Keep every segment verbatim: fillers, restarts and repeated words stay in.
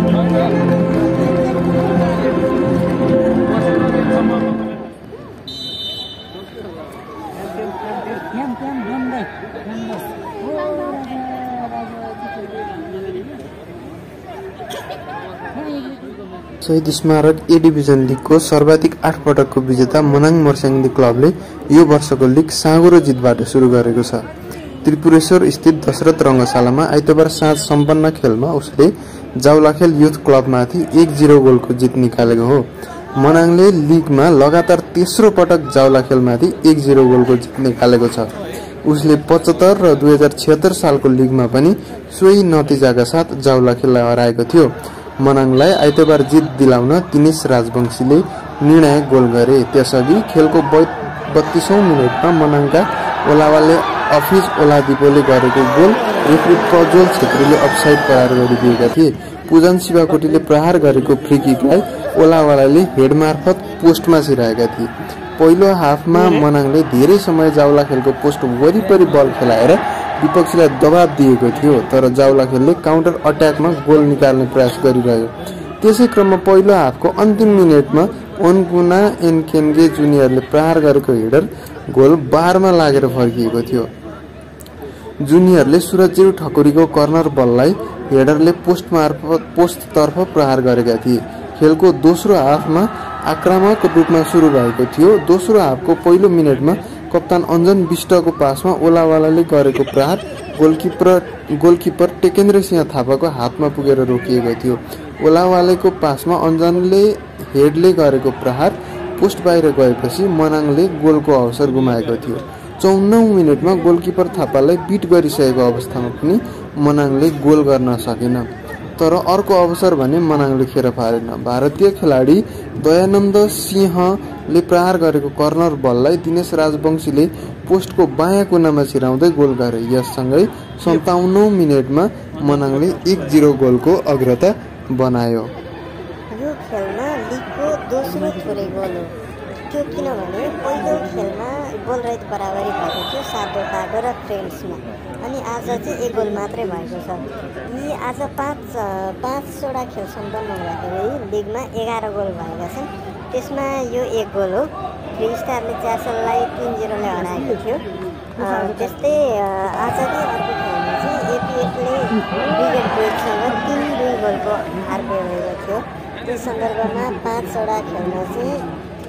शहीद स्मारक A division लिगको सर्वाधिक आठ पटकको विजेता मनाङ मर्स्याङ्दी क्लबले यो वर्षको लिग साँगुरो जितबाट सुरु गरेको छ। त्रिपुरेश्वर स्थित दशरथ रङ्गशालामा आइतबार साँझ सम्पन्न खेलमा उसले जाउलाखेल युथ क्लबमाथि एक जिरो गोलको जित निकालेको हो। मनाङले लिगमा लगातार तेस्रो पटक जाउलाखेलमाथि एक जिरो गोलको जित निकालेको छ। उसले पचहत्तर र दुई हजार छिहत्तर सालको लिगमा पनि सोही नतिजाका साथ जाउलाखेललाई हराएको थियो। मनाङलाई आइतबार जित दिलाउन दिनेश राजवंशीले निर्णायक गोल गरे। त्यसअघि खेलको बत्तीसौं मिनेटमा मनाङका ओलावाले अफिज ओलादिपोले गरेको गोल रेफ्री प्रज्वल छेत्रीले अफसाइड करार गरिदिएका थिए। पूजन शिवाकोटीले प्रहार गरेको फ्री किकलाई ओलावालाले हेड मार्फत पोस्टमा छिराएका थिए। पहिलो हाफमा मनाङले धेरै समय जाउलाखेलको पोस्ट वरिपरि बल खेलाएर विपक्षीलाई दबाव दिएको थियो, तर जाउलाखेलले काउन्टर अट्याकमा गोल निकाल्ने प्रयास गरिरह्यो। त्यसै क्रममा पहिलो हाफको अन्तिम मिनेटमा ओनगुना एनकेन्गे जुनियरले प्रहार गरेको हेडर गोल बारमा लागेर फर्किएको थियो। जुनियरले सुरजिरो ठकुरीको कर्नर बललाई हेडरले पोस्ट मार्फत पोस्टतर्फ प्रहार गरेका थिए। खेलको दोस्रो हाफमा आक्रामक रूपमा सुरु भएको थियो। दोस्रो हाफको पहिलो मिनेटमा कप्तान अञ्जन विष्टको पासमा ओलावालाले गरेको प्रहार गोलकिपर गोलकिपर टेकेन्द्र सिंह थापाको हातमा पुगेर रोकिएको थियो। ओलावालाको पासमा अञ्जनले हेडले गरेको प्रहार पोस्ट बाहिर गएपछि मनाङले गोलको अवसर गुमाएको थियो। चौन्नौ मिनेटमा गोलकिपर थापालाई बिट गरिसकेको अवस्थामा पनि मनाङले गोल गर्न सकेन, तर अर्को अवसर भने मनाङले खेर पारेन। भारतीय खेलाडी दयानन्द सिंहले प्रहार गरेको कर्नर बललाई दिनेश राजवंशीले पोस्टको बायाँ कुनामा छिराउँदै गोल गरे। यससँगै सन्ताउन्नौ मिनेटमा मनाङले एक जिरो गोलको अग्रता बनायो। यो खेलमा लिगको दोस्रो थोरै गोल हो त्यो, किनभने पहिलो खेलमा गोल रहित बराबरी भएको थियो सातो टाडो र फ्रेन्ड्समा, अनि आज चाहिँ एक गोल मात्रै भएको छ। यी आज पाँच पाँचवटा खेल सम्पन्न हुँदाखेरि लिगमा एघार गोल भएका छन्। त्यसमा यो एक गोल हो। फ्री स्टारले च्यासललाई तीन जिरोले हराएको थियो। त्यस्तै आज नै अर्को खेलमा चाहिँ एपिएफले विकेट ब्रेकसँग तिन दुई गोलको हार भएको थियो। त्यस सन्दर्भमा पाँचवटा खेलमा चाहिँ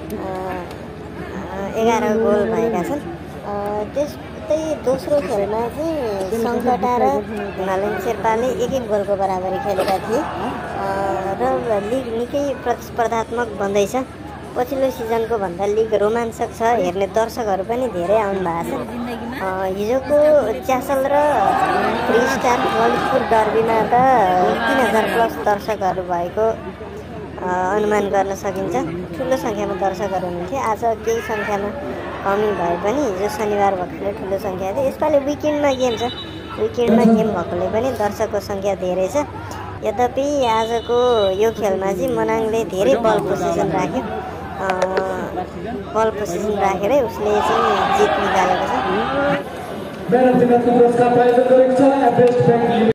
एघार गोल भएका छन्। त्यस्तै दोस्रो खेलमा चाहिँ सङ्कटा र नालेन शेर्पाले एक एक गोलको बराबरी खेलेका थिए र लिग निकै प्रतिस्पर्धात्मक बन्दैछ। पछिल्लो सिजनको भन्दा लिग रोमाञ्चक छ, हेर्ने दर्शकहरू पनि धेरै आउनु भएको छ। हिजोको च्यासल र फ्री स्टार ललितपुर डर्बीमा त तिन हजार प्लस दर्शकहरू भएको अनुमान गर्न सकिन्छ। ठुलो सङ्ख्यामा दर्शकहरू हुनुहुन्थ्यो। आज केही सङ्ख्यामा कमी भए पनि हिजो शनिबार भएकोले ठुलो सङ्ख्या थियो। यसपालि विकेन्डमा गेम छ, विकेन्डमा गेम भएकोले पनि दर्शकको सङ्ख्या धेरै छ। यद्यपि आजको यो खेलमा चाहिँ मनाङले धेरै बल पोजिसन राख्यो। बल पोजिसन राखेरै उसले चाहिँ जित निकालेको छ।